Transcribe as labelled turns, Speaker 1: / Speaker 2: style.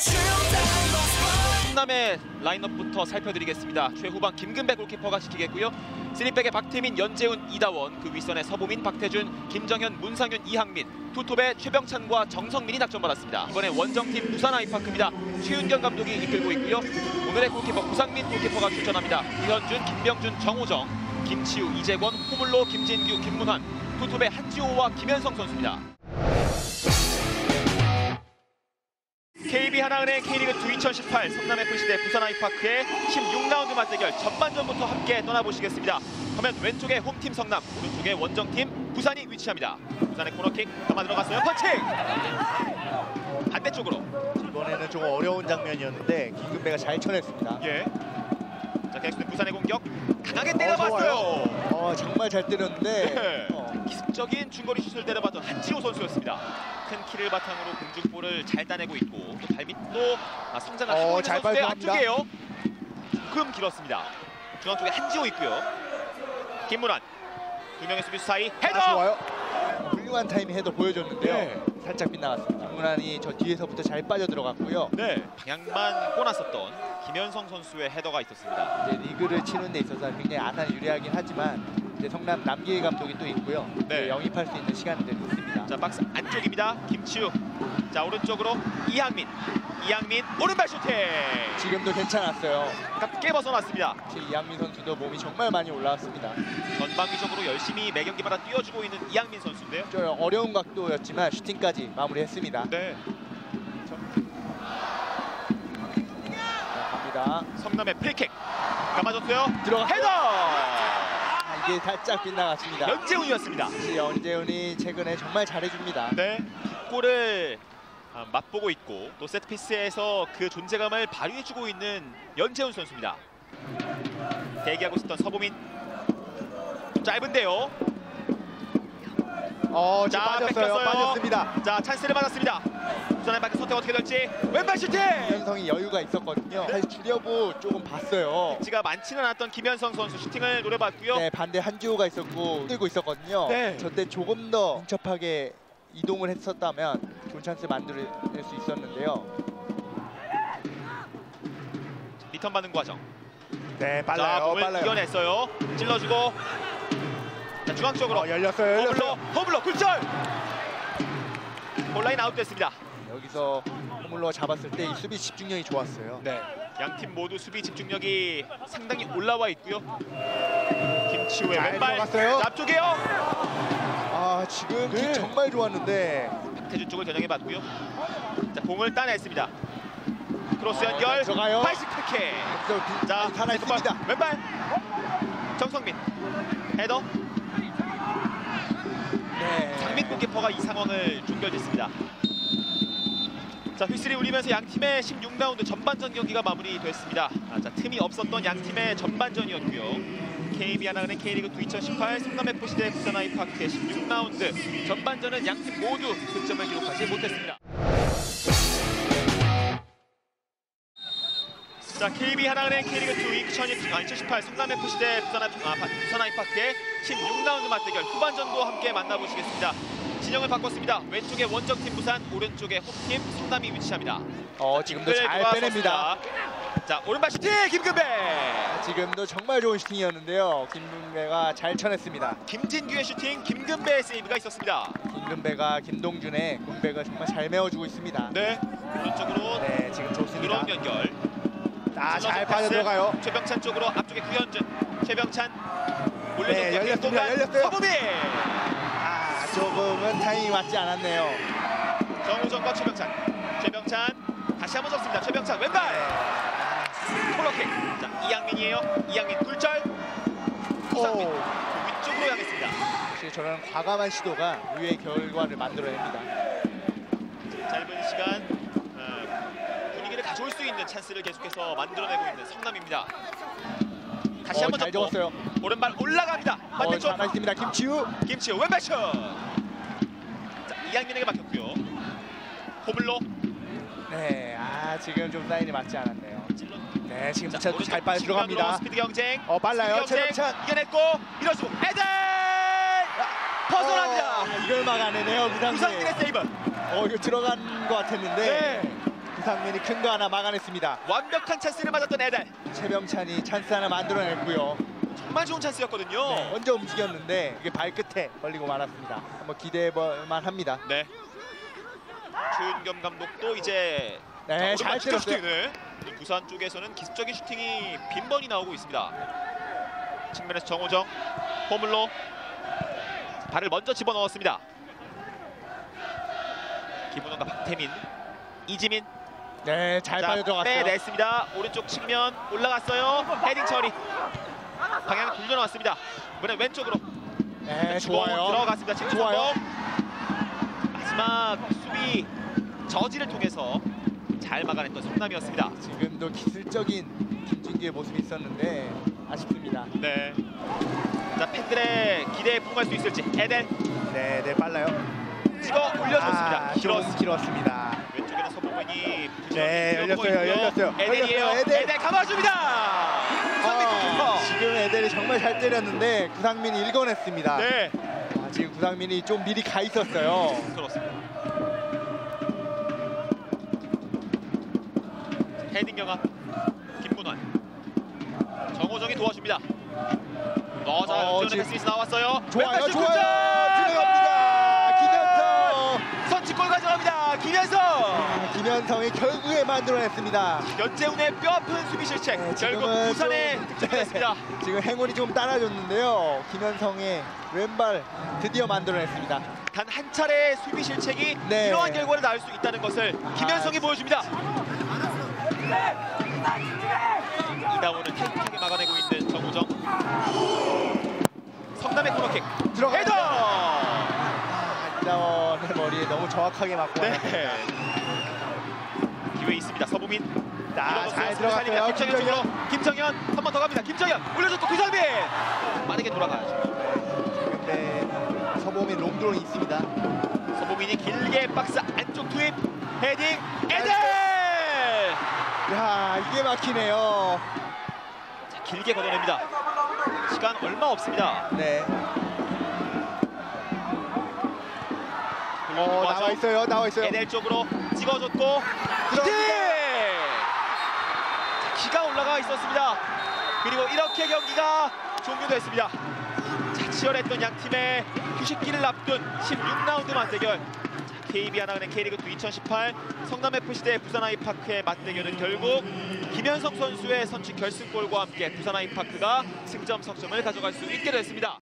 Speaker 1: 성남의 라인업부터 살펴드리겠습니다. 최후방 김근배 골키퍼가 지키겠고요. 3백의 박태민, 연재훈, 이다원, 그 윗선의 서보민, 박태준, 김정현, 문상윤, 이항민, 투톱의 최병찬과 정성민이 낙점받았습니다. 이번에 원정팀 부산 아이파크입니다. 최윤경 감독이 이끌고 있고요. 오늘의 골키퍼 구상민 골키퍼가 출전합니다. 이현준, 김병준, 정우정, 김치우, 이재권, 호물로, 김진규, 김문환, 투톱의 한지호와 김현성 선수입니다. KB 하나은행 K리그2 2018 성남FC 대 부산 아이파크의 16라운드 맞대결 전반전부터 함께 떠나보시겠습니다. 화면 왼쪽에 홈팀 성남, 오른쪽에 원정팀 부산이 위치합니다. 부산의 코너킥 담아 들어갔어요. 펀칭! 반대쪽으로.
Speaker 2: 이번에는 좀 어려운 장면이었는데 김근배가 잘 쳐냈습니다.
Speaker 1: 예. 자, 계속된 부산의 공격. 강하게 때려봤어요.
Speaker 2: 정말 잘 때렸는데
Speaker 1: 네. 기습적인 중거리 슛을 때려봤던 한지호 선수였습니다. 큰 키를 바탕으로 공중볼을 잘 따내고 있고 또 발밑도 성장한 한국인 선수의 앞쪽이에요. 조금 길었습니다. 중앙 쪽에 한지호 있고요. 김문환, 두 명의 수비수 사이 헤더!
Speaker 2: 좋아요. 훌륭한 타이밍 헤더 보여줬는데요.
Speaker 1: 네.
Speaker 2: 살짝 빗나갔습니다. 김문환이 저 뒤에서부터 잘 빠져 들어갔고요.
Speaker 1: 네, 방향만 꼬놨었던 김현성 선수의 헤더가 있었습니다.
Speaker 2: 이제 리그를 치는 데 있어서 굉장히 아산이 유리하긴 하지만 이제 성남 남기희 감독이 또 있고요.
Speaker 1: 네.
Speaker 2: 영입할 수 있는 시간들이 있습니다.
Speaker 1: 자, 박스 안쪽입니다. 김치우. 자, 오른쪽으로 이항민 오른발 슈팅.
Speaker 2: 지금도 괜찮았어요.
Speaker 1: 가깝게 벗어났습니다.
Speaker 2: 이항민 선수도 몸이 정말 많이 올라왔습니다.
Speaker 1: 전방위적으로 열심히 매 경기마다 뛰어주고 있는 이항민 선수인데요.
Speaker 2: 좀 어려운 각도였지만 슈팅까지 마무리했습니다.
Speaker 1: 네.
Speaker 2: 갑니다.
Speaker 1: 성남의 프리킥. 감아줬어요.
Speaker 2: 들어가.
Speaker 1: 헤더!
Speaker 2: 이게 살짝 빗나갔습니다.
Speaker 1: 연재훈이었습니다.
Speaker 2: 연재훈이 최근에 정말 잘해줍니다.
Speaker 1: 네. 골을 맛보고 있고 또 세트피스에서 그 존재감을 발휘해주고 있는 연재훈 선수입니다. 대기하고 있었던 서보민. 짧은데요.
Speaker 2: 빠졌어요. 빠졌습니다.
Speaker 1: 자, 찬스를 받았습니다. 부산의 밖에 선택 어떻게 될지. 왼발 슈팅!
Speaker 2: 김현성이 여유가 있었거든요. 사실 주려고 조금 봤어요.
Speaker 1: 지가 많지는 않았던 김현성 선수 슈팅을 노려봤고요.
Speaker 2: 네, 반대 한지호가 있었고 들고 있었거든요.
Speaker 1: 네.
Speaker 2: 저때 조금 더 민첩하게 이동을 했었다면 좋은 찬스 만들 수 있었는데요.
Speaker 1: 리턴 받는 과정.
Speaker 2: 네,
Speaker 1: 자, 공을 이겨냈어요. 찔러주고. 자, 중앙 쪽으로.
Speaker 2: 열렸어요.
Speaker 1: 허블러 굴절. 온라인 아웃됐습니다.
Speaker 2: 여기서 호물로가 잡았을 때 이 수비 집중력이 좋았어요.
Speaker 1: 네. 양팀 모두 수비 집중력이 상당히 올라와 있고요. 김치우의 왼발. 앞쪽이에요.
Speaker 2: 지금 킥 정말 좋았는데
Speaker 1: 박태준 쪽을 겨냥해봤고요. 자, 공을 따냈습니다. 크로스 연결.
Speaker 2: 들어가요.
Speaker 1: 발식 킥. 자,
Speaker 2: 하나 있습니다.
Speaker 1: 왼발. 정성민. 헤더.
Speaker 2: 네.
Speaker 1: 장민 골키퍼가 이 상황을 종결짓습니다. 자, 휘슬이 울리면서 양팀의 16라운드 전반전 경기가 마무리됐습니다. 자, 틈이 없었던 양팀의 전반전이었고요. KB 하나은행 K리그2 2018 성남FC 대 부산 아이파크의 16라운드 전반전은 양팀 모두 득점을 기록하지 못했습니다. 자, KB 하나은행 K리그2 2018 성남FC 대 부산 아이파크의 16라운드 맞대결 후반전도 함께 만나보시겠습니다. 진영을 바꿨습니다. 왼쪽에 원정팀 부산, 오른쪽에 홈팀 성남이 위치합니다.
Speaker 2: 지금도 잘 빼냅니다.
Speaker 1: 자, 오른발 슈팅 김근배.
Speaker 2: 지금도 정말 좋은 슈팅이었는데요. 김근배가 잘 쳐냈습니다.
Speaker 1: 김진규의 슈팅, 김근배의 세이브가 있었습니다.
Speaker 2: 김근배가 김동준의 군배가 정말 잘 메워주고 있습니다.
Speaker 1: 네, 오른쪽으로.
Speaker 2: 네, 지금 좋습니다.
Speaker 1: 들어온 연결.
Speaker 2: 잘 빠져 들어가요.
Speaker 1: 최병찬 쪽으로 앞쪽에 구현준. 최병찬 올려줬고요.
Speaker 2: 네, 열렸어요.
Speaker 1: 서보민.
Speaker 2: 조금은 타이밍이 맞지 않았네요.
Speaker 1: 정우정과 최병찬 다시 한번 접습니다. 최병찬 왼발. 코너킥. 자, 이항민이에요. 이항민 굴절. 구상민 위쪽으로 향했습니다.
Speaker 2: 사실 저런 과감한 시도가 의외의 결과를 만들어냅니다.
Speaker 1: 짧은 시간 분위기를 가져올 수 있는 찬스를 계속해서 만들어내고 있는 성남입니다. 다시 한번
Speaker 2: 잘 적었어요.
Speaker 1: 오른발 올라갑니다. 반대쪽.
Speaker 2: 잘했습니다. 김치우
Speaker 1: 왼발 슛. 자, 이항민에게 막혔고요. 호블로.
Speaker 2: 네, 지금 좀 사인이 맞지 않았네요. 네, 지금 차도 잘 빠져 들어갑니다.
Speaker 1: 스피드 경쟁.
Speaker 2: 빨라요. 최병찬
Speaker 1: 이겨냈고 밀어주고 헤드. 벗어납니다.
Speaker 2: 이걸 막아내네요.
Speaker 1: 구상민의 세이브.
Speaker 2: 이거 들어간 것 같았는데.
Speaker 1: 네.
Speaker 2: 구상민이 큰 거 하나 막아냈습니다.
Speaker 1: 완벽한 찬스를 맞았던 에델.
Speaker 2: 최병찬이 찬스 하나 만들어냈고요.
Speaker 1: 정말 좋은 찬스였거든요.
Speaker 2: 네, 먼저 움직였는데 이게 발끝에 걸리고 말았습니다. 한번 기대해볼만 합니다.
Speaker 1: 네. 추은겸 감독도 이제
Speaker 2: 네,
Speaker 1: 자,
Speaker 2: 잘
Speaker 1: 오른발
Speaker 2: 때렸어요.
Speaker 1: 슈팅을. 부산 쪽에서는 기습적인 슈팅이 빈번히 나오고 있습니다. 측면에서 정호정 허물로 발을 먼저 집어넣었습니다. 김은호가 박태민, 이지민.
Speaker 2: 네, 잘 빨려 들어갔어요.
Speaker 1: 빼냈습니다. 오른쪽 측면 올라갔어요. 헤딩 처리. 방향을 돌려놨습니다. 이번엔 왼쪽으로.
Speaker 2: 네,
Speaker 1: 주공
Speaker 2: 좋아요.
Speaker 1: 들어갔습니다. 지금
Speaker 2: 좋아요.
Speaker 1: 성공. 마지막 수비 저지를 통해서 잘 막아냈던 성남이었습니다.
Speaker 2: 지금도 기술적인 김준기의 모습이 있었는데 아쉽습니다.
Speaker 1: 네. 자, 팬들의 기대에 부응할 수 있을지 에델
Speaker 2: 네, 네, 빨라요.
Speaker 1: 찍어 올려줬습니다.
Speaker 2: 좀 길었습니다.
Speaker 1: 왼쪽에는 서보문이
Speaker 2: 네, 열렸어요.
Speaker 1: 에델이에요.
Speaker 2: 에델.
Speaker 1: 에델 감아줍니다. 구상민 골키퍼.
Speaker 2: 지금 에델이 정말 잘 때렸는데 구상민이 읽어냈습니다.
Speaker 1: 네.
Speaker 2: 지금 구상민이 좀 미리 가 있었어요.
Speaker 1: 그렇습니다. 헤딩 경합 김문환. 정호정이 도와줍니다. 자, 연지훈의 패스 나왔어요.
Speaker 2: 좋아요,
Speaker 1: 왼발 슛
Speaker 2: 좋아요.
Speaker 1: 득점!
Speaker 2: 들어갑니다. 김현성.
Speaker 1: 선취골 가져갑니다. 김현성.
Speaker 2: 김현성이 결국에 만들어냈습니다.
Speaker 1: 연재훈의 뼈아픈 수비 실책.
Speaker 2: 네,
Speaker 1: 결국
Speaker 2: 지금은
Speaker 1: 부산에
Speaker 2: 좀-
Speaker 1: 득점이 됐습니다.
Speaker 2: 지금 행운이 좀 따라줬는데요. 김현성의 왼발 드디어 만들어냈습니다.
Speaker 1: 단 한 차례의 수비 실책이
Speaker 2: 네.
Speaker 1: 이러한 결과를 낳을 수 있다는 것을 김현성이 보여줍니다. 이다운을 타이트하게 막아내고 있는 정우정. 성남의 코너킥.
Speaker 2: 들어가.
Speaker 1: 헤더!
Speaker 2: 이다원의 머리에 너무 정확하게 맞고
Speaker 1: 네.
Speaker 2: 왔습니다.
Speaker 1: 기회 있습니다. 서부민.
Speaker 2: 잘 들어갔어요.
Speaker 1: 김정현 쪽으로. 김정현 한 번 더 갑니다. 김정현 올려줬고 구상민. 빠르게 돌아가야죠.
Speaker 2: 근데 서범인 롱드론이 있습니다.
Speaker 1: 서부민이 길게 박스 안쪽 투입. 헤딩 에델!
Speaker 2: 야, 이게 막히네요.
Speaker 1: 자, 길게 걷어냅니다. 시간 얼마 없습니다.
Speaker 2: 네.
Speaker 1: 돌려주고
Speaker 2: 나와 있어요.
Speaker 1: 에델 쪽으로 찍어줬고 슈팅! 자, 기가 올라가 있었습니다. 그리고 이렇게 경기가 종료됐습니다. 자, 치열했던 양 팀의 휴식기를 앞둔 16라운드 맞대결. KB 하나은행 K리그2 2018 성남FC 대 부산아이파크의 맞대결은 결국 김현성 선수의 선취 결승골과 함께 부산아이파크가 승점 석점을 가져갈 수 있게 됐습니다.